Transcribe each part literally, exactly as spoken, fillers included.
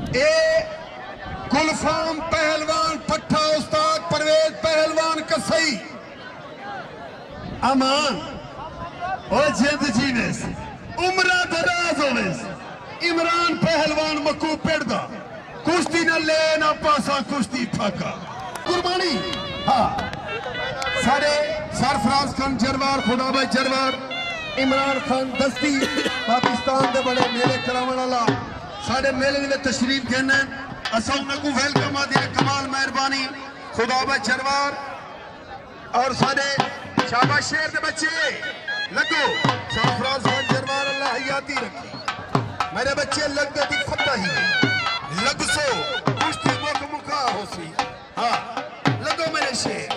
ए गुलफाम पहलवान पट्ठा उस्ताद परवेज पहलवान कसई अमान ओ जिंद जीवेस उम्रा दराज होवेस इमरान पहलवान मकू पेड़दा कुश्ती न ले ना पासा कुश्ती फाका कुर्बानी हाँ सारे सरफराज खान जरवार खुदा भाई जरवार इमरान खान दस्ती पाकिस्तान के बड़े मेले कराने वाला सारे मेले में तशरीफ देना असा उनको वेलकम आदि कमाल मेहरबानी खुदा भाई जरवार और सारे शाबाश शेर के बच्चे लगो सरफराज खान जरवार अल्लाह हयाती रखी मेरे बच्चे लगते थी फतह ही लग सो कुश्ती मुख मुखा हो सी हाँ लगो मेरे शेर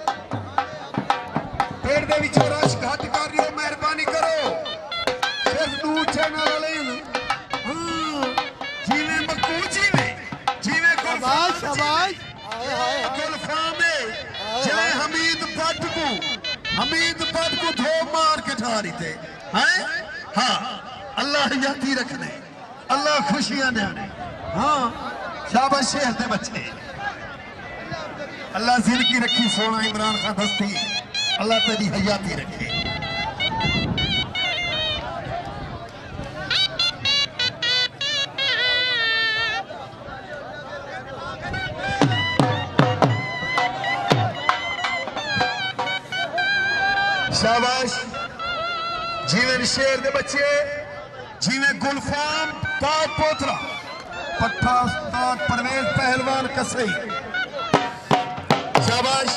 पेड़ दे विच रश घट कर रही हो मेहरबानी करो सिर्फ दू चैनल वाले हाँ जीवे मक्कू जीवे जीवे को शाबाश शाबाश गुलफाम जय हमीद भट्ट को हमीद भट्ट को धो मार के ठारी थे हैं हाँ अल्लाह हयाती रखने अल्लाह खुशियां देने हाँ शाबाश शेर दे बच्चे अल्लाह जिंदगी रखी सोना इमरान खान दस्ती अल्लाह तेरी हयाती रखे शाबाश जीवन शेर दे बच्चे जीवे गुलफाम पाक पोतरा पट्ठा उस्ताद परवेज पहलवान कसई शाबाश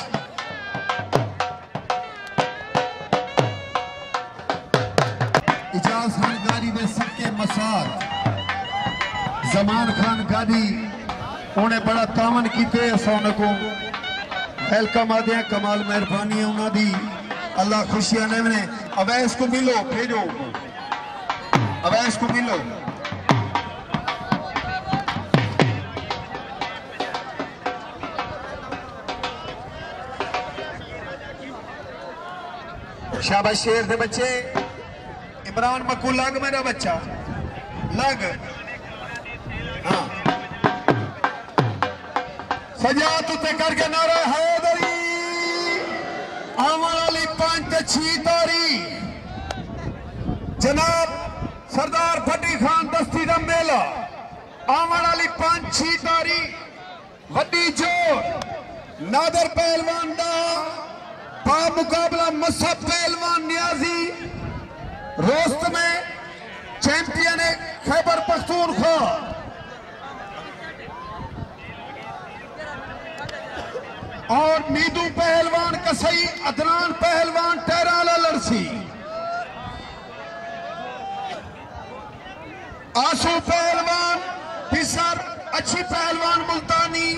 इजाज खान गाड़ी में सबके मसार जमान खान गाड़ी उन्हें बड़ा तामन किते को वेलकम आदे कमाल मेहरबानी है उन्होंने अल्लाह खुशियां ने अवैस को मिलो भेजो अवैस को मिलो शाबाश शेर दे बच्चे इमरान मकू लग मेरा बच्चा लग हाँ सजात उत्ते करके नारा हैदरी आवन वाली पांच छी तारीख जनाब सरदार भट्टी खान दस्ती का मेला आवन वाली पांच छी तारीख वड्डी जोर नादर पहलवान दा पा मुकाबला मसा पहलवान न्याजी रोस्त में चैंपियन खैबर पख्तूनख्वा और नीदू पहलवान कसई अदनान पहलवान टहराला लड़सी आंसू पहलवान पिसर अच्छी पहलवान मुल्तानी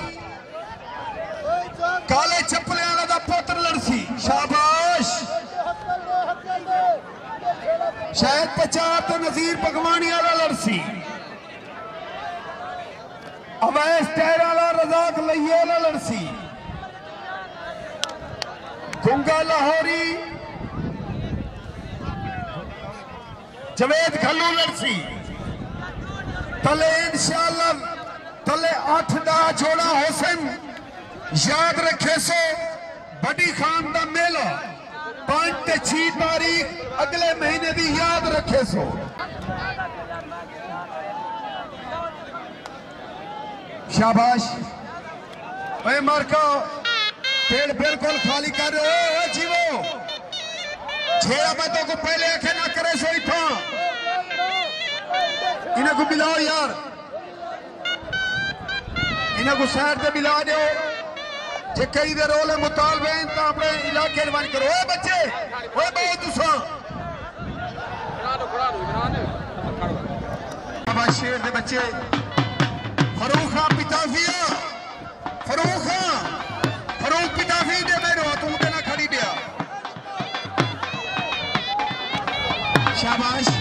काले चप्पले वाला दा पुत्र लड़सी शाबाश शायद पचास नजीर भगवानी वाला लड़सी अवैस टहर वाला रजाक लइये वाला लड़सी गुंगा लाहौरी जवेद खल्लू लड़सी तले इंशाअल्लाह तले आठ दा जोड़ा हुसैन याद रखे सो बड़ी खान दा मेला पांच छी तारीख अगले महीने भी याद रखे सो शाबाश ओए मार्को पेड़ बिल्कुल खाली कर रहे हो जीवो छेड़ा मैं तो को पहले आखे ना करे सो इठा इन्हें को मिलाओ यार इन्हें को शहर से मिला दो जे कई दे रोल मुतालबे तो अपने इलाके में करो ओए बच्चे ओए बहुत तुसा अब शेर दे बच्चे फरूक खान पिताफिया फरूक खान फरूक पिताफी दे मेरो तू ते ना खड़ी दिया शाबाश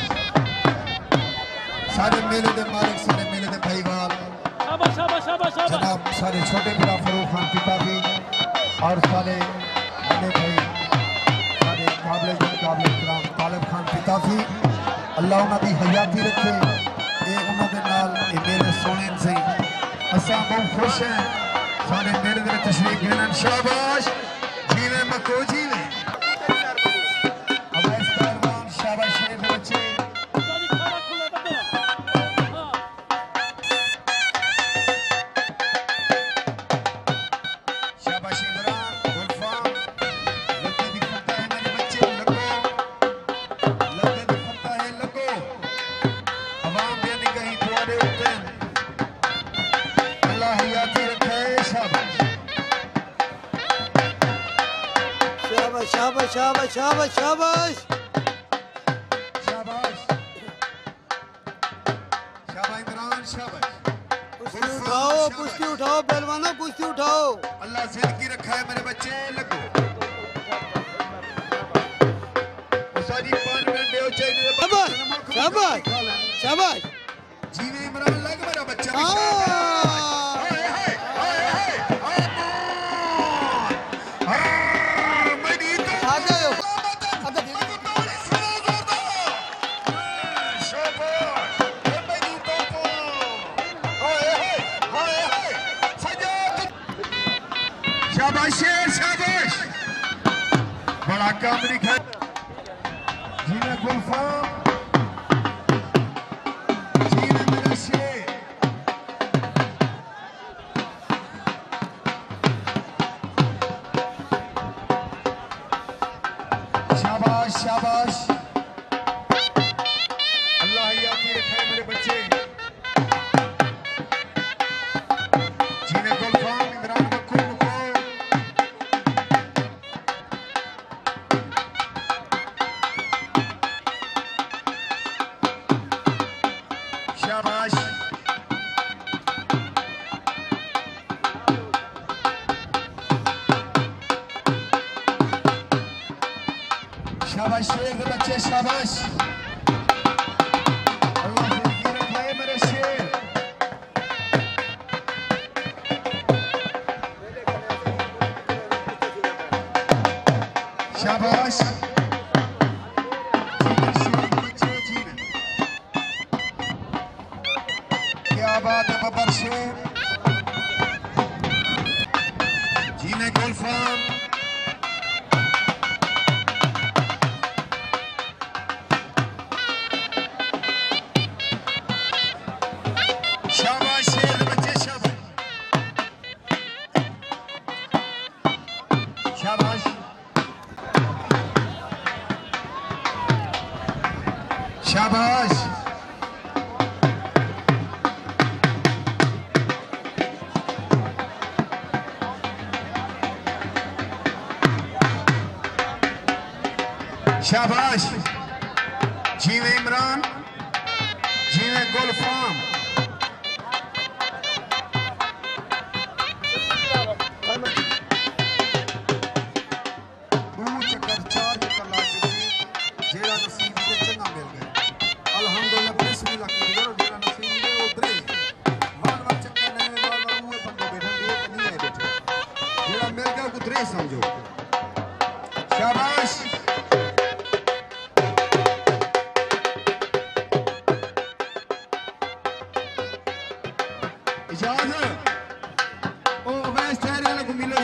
सारे मेले दे मालिक सारे मेले दे भाईवाल शाबाश शाबाश शाबाश जनाब सारे छोटे बड़ा फरूक खान पिताफी और सारे बड़े भाई सारे काबिल काबिल इकराम तालिब खान पिताफी अल्लाह उन्होंने हयाती रखे ये उन्होंने नाल ये मेले सोने से खुश हैं सारे मेरे दिल तशरीफ गिनन शाबाश जीवे मको जीवे अवैस पहलवान शाबाश शेर बच्चे शाबाश इमरान गुलफाम लगे दिखता है मेरे बच्चे लगो लगे दिखता है लगो अवाम दे निगाहें तुम्हारे ऊपर अल्लाह याद रखे शाबाश शाबाश शाबाश शाबाश शाबाश शाबाश शाबाश शाबाश इमरान शाबाश कुश्ती उठाओ कुश्ती उठाओ पहलवानों कुश्ती उठाओ अल्लाह जिंदगी रखा है मेरे बच्चे लगो सारी पान में दे चाहिए शाबाश शाबाश शाबाश जीवे इमरान लग मेरा बच्चा भी हाँ। हाय हाय हाय हाय हाय मेरी तो आ जाओ शाबाश मेरी तो हाय हाय हाय हाय सजाद शाबाश शेर शाबाश बड़ा काम दिखा जीने गुलफाम जीने मेरा शेर शाबाश शाबाश अल्लाह याद रखे मेरे बच्चे जीने गुलफाम इमरान मक्कू को शाबाश शाबाश शेर के बच्चे शाबाश अल्लाह जिंदगी रखे मेरे शेर शाबाश जीने शेर के बच्चे जीने क्या बात है बब्बर शेर जीने गुलफाम शाबाश शेर के बच्चे शाबाश शाबाश शाबाश शाबाश जीवे इमरान जीवे गुलफाम दो चक्कर चार चक्कर ला चुके जेड़ा नसीब ते चंगा मिल गया अल्हम्दुलिल्लाह बिस्मिल्लाह की करो जेड़ा नसीब में उतरे बार बार चक्कर नहीं में बार बार मुंह बंदे बैठे एक नहीं है बैठे जेड़ा मिल गया उतरे समझो शाबाश इजाजत ओ वैस ठहरे वाले को मिलो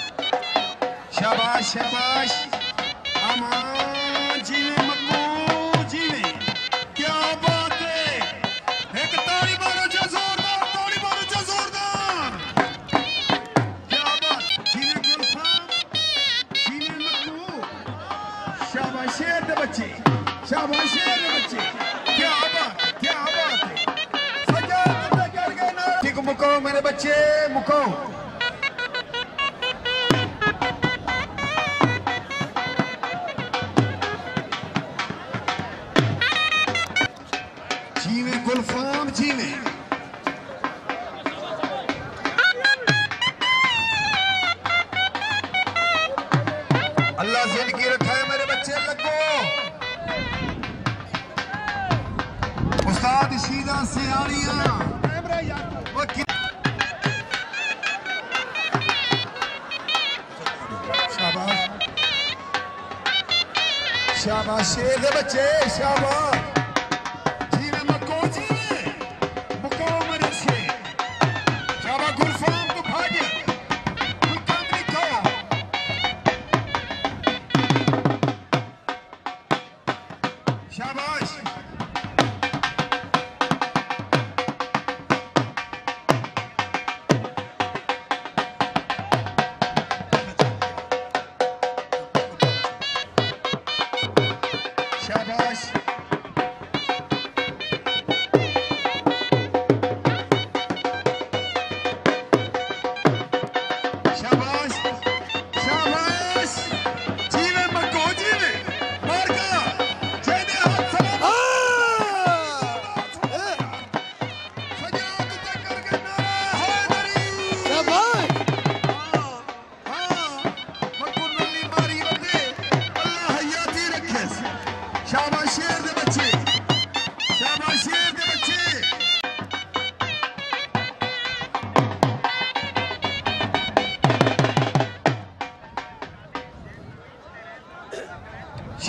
शाबाश शाबाश अमान जीवे मक्कू जीवे क्या बात है एक ताली मारो जो जोरदार ताली मारो जो जोरदार क्या बात जीवे गुलफाम जीवे मक्कू शाबाश शेर दे बच्चे शाबाश शेर दे बच्चे क्या बात क्या बात है सजा कर गए ना ठीक मुको मेरे बच्चे मुको जीवे गुलफाम जीवे अल्लाह जिंदगी रखा है मेरे बच्चे लगो उस्ताद शीदा से आड़ियां शाबाश शाबाश शेर दे बच्चे शाबाश जीवे मको जीवे मुको मेरे शेर शाबाश गुलफाम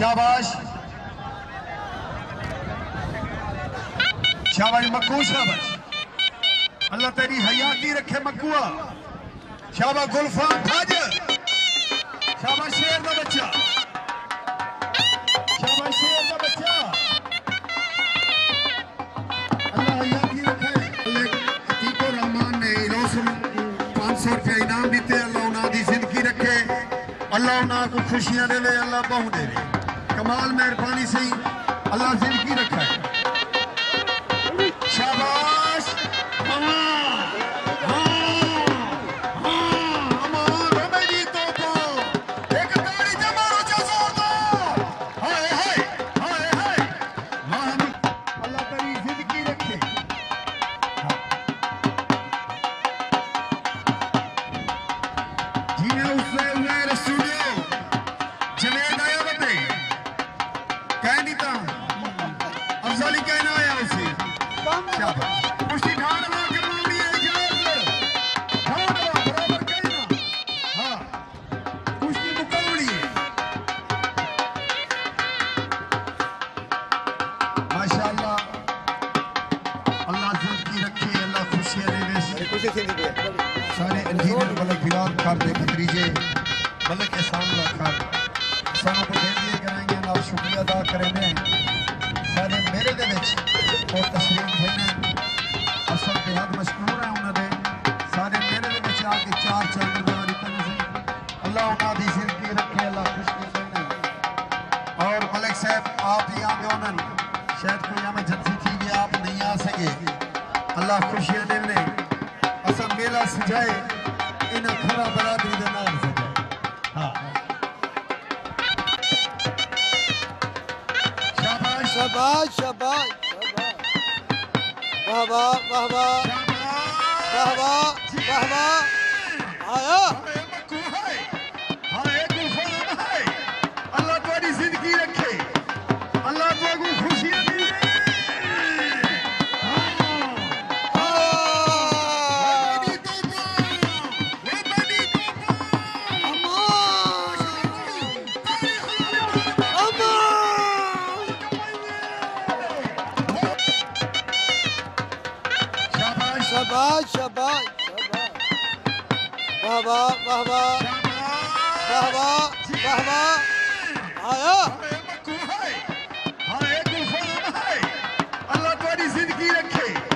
शाबाश शाबाश मक्कू शाबाश अल्लाह तेरी हयाती रखे मक्कुआ शाबाश गुलफाम फज शाबाश शेर का बच्चा शाबाश शेर का बच्चा अल्लाह हयाती रखे अतीको रहमान ने पांच सौ रुपया इनाम दिते अल्लाह उन्होंने जिंदगी रखे अल्लाह उन्होंने को खुशियां दे अल्लाह बहु दे कमाल मेहरबानी से अल्लाह जिंदगी रखा है शाबाश सारे इंजीनियर मलक बिलाल कर दे भतीजे मलक एहसान कर सानू को बेनती कराएंगे ना शुक्रिया अदा करेंगे सारे मेरे दे विच और तशरीफ देने असल बेहद मशकूर है उन्होंने सारे मेरे दे विच आके चार चांद लगारी तन से अल्लाह उन्हां दी जिंदगी रखे अल्लाह खुशी देने और मलक साहब आप यहाँ पे होनन शायद कोई इमरजेंसी थी भी आप नहीं आ सके अल्लाह खुशियां देने असा मेला सजाए इन्हें खरा बरादरी दे नाम सजाए हाँ शाबाश शाबाश शाबाश वाह वाह वाह वाह वाह वाह वाह वाह आया अल्लाह तुम्हारी जिंदगी रखे अल्लाह तुमको खुशियां दे शाबाश शाबाश वाह वाह वाह वाह वाह वाह वाह वाह आया अल्लाह तुम्हारी जिंदगी रखे